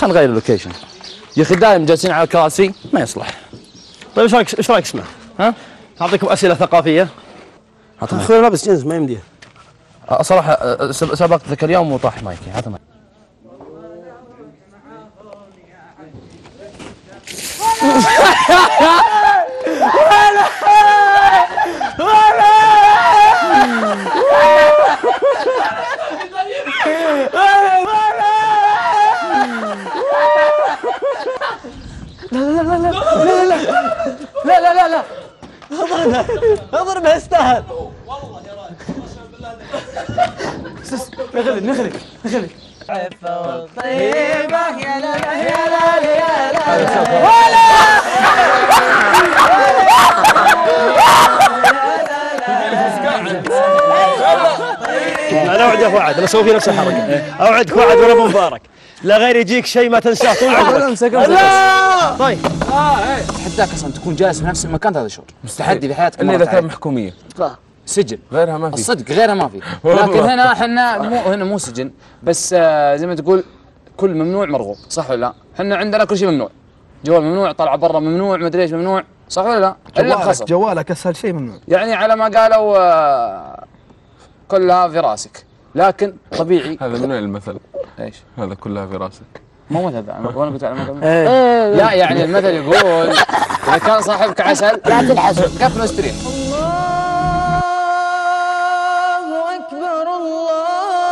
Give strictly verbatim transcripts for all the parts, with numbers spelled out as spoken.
خلينا نغير اللوكيشن. يا اخي دايم جالسين على الكراسي ما يصلح. طيب ايش رايك ايش رايك اسمع؟ ها؟ اعطيكم اسئله ثقافيه. اخوي لابس جنس ما يمديه. صراحه سبقت ذاك اليوم وطاح مايكي. هذا مايكي. ولا ولا لا لا لا لا لا لا لا لا اضربه اضربه استاهل. والله يا راجل نخلي نخلي نخلي عفوا طيبه يا لا يا لا يا لا ولا انا اوعدك وعد انا اسوي في نفس الحركه. اوعدك وعد ولا ابو مبارك لا غير يجيك شيء ما تنساه طول عمرك. امسك لا طيب اه ايه تحداك اصلا تكون جالس في نفس المكان هذا شعور مستحدي في حياتك الا اذا كان محكوميه سجن غيرها ما في. الصدق غيرها ما في. لكن هنا احنا مو هنا مو سجن بس آه زي ما تقول كل ممنوع مرغوب صح ولا لا؟ احنا عندنا كل شيء ممنوع. جوال ممنوع طلع برا ممنوع ما ادري ايش ممنوع صح ولا لا؟ الا بخصم. جوالك اسهل شيء ممنوع. يعني على ما قالوا آه كلها في راسك لكن طبيعي. هذا من المثل؟ ايش؟ هذا كلها في راسك. مو مثل ذا وانا قلت على مثل لا يعني المثل يقول اذا كان صاحبك عسل لا تلحسه كفن واستريح. الله اكبر الله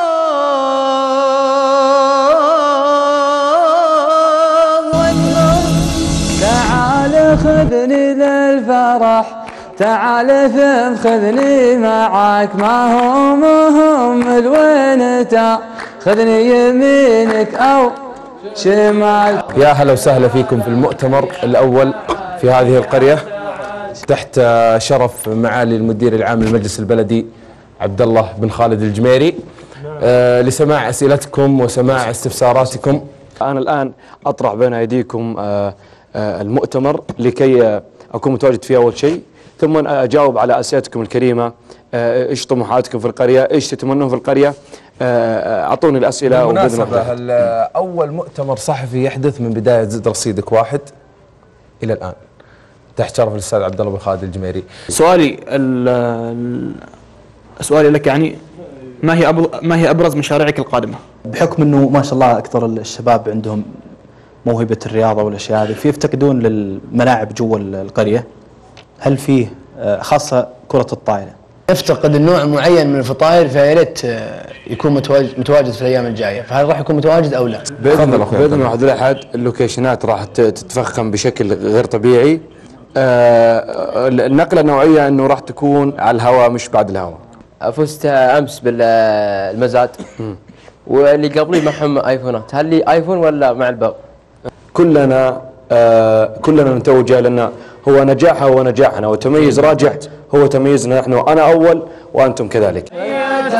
اكبر. تعال خذني للفرح تعال ثم خذني معاك ما هو مهم الوين انت خذني يمينك او شمال. يا هلا وسهلا فيكم في المؤتمر الأول في هذه القرية تحت شرف معالي المدير العام للمجلس البلدي عبد الله بن خالد الجميري آه لسماع أسئلتكم وسماع استفساراتكم. أنا الآن أطرح بين أيديكم آه آه المؤتمر لكي أكون متواجد فيه أول شيء ثم أجاوب على أسئلتكم الكريمة. آه إيش طموحاتكم في القرية؟ إيش تتمنون في القرية؟ أعطوني الأسئلة. بالمناسبة أول مؤتمر صحفي يحدث من بداية زد رصيدك واحد إلى الآن تحت شرف الأستاذ عبد الله بن خالد الجميري. سؤالي سؤالي لك يعني ما هي ما هي أبرز مشاريعك القادمة؟ بحكم أنه ما شاء الله أكثر الشباب عندهم موهبة الرياضة والأشياء هذه في يفتقدون للملاعب جوا القرية، هل فيه خاصة كرة الطائرة؟ نفتقد النوع معين من الفطائر فيا ريت يكون متواجد متواجد في الايام الجايه، فهل راح يكون متواجد او لا؟ باذن الله باذن واحد الاحد اللوكيشنات راح تتفخم بشكل غير طبيعي. آه النقله النوعيه انه راح تكون على الهواء مش بعد الهواء. فزت امس بالمزاد واللي قبلي معهم ايفونات، هل لي ايفون ولا مع الباب؟ كلنا آه كلنا نتوجه لان هو نجاحها هو نجاحنا وتميز راجع هو تميزنا نحن وانا اول وانتم كذلك. هيا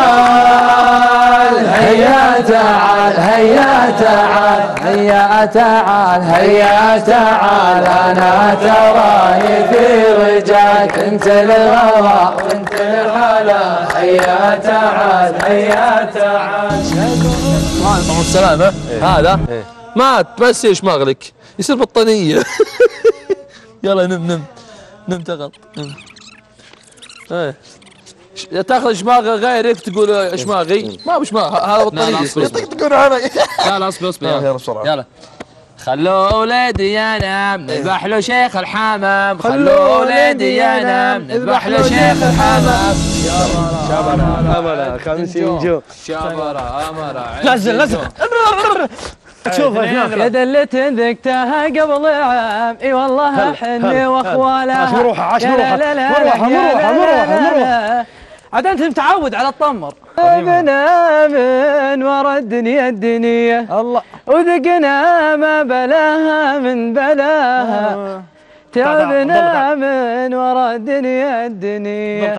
تعال هيا تعال هيا تعال هيا تعال هيا تعال انا تراني في رجاك انت الهوى وانت الهلا هيا تعال هيا تعال. مع السلامة هذا ما تمسي شماغلك يصير بطانية. يلا نم نم نم تغط نم. ايه تاخذ شماغ غيرك تقول شماغي ما بشماغ هذا بطانية تقول علي. لا لا اصبر اصبر يلا بسرعة يلا. خلوا ولدي ينام نذبح له شيخ الحمام خلوا ولدي ينام نذبح له شيخ الحمام. شبرا امرا خمسين جو شبرا امرا نزل نزل شوف يد اللي تنذكتها قبل عام اي والله حني واخوالها. عاش مروحه عاش مروحه مروحه مروحه مروحه مروحه عاد انت متعود على الطمر. ذقنا من ورا الدنيا الدنيا الله وذقنا ما بلاها من بلاها تعبنا من ورا الدنيا الدنيا.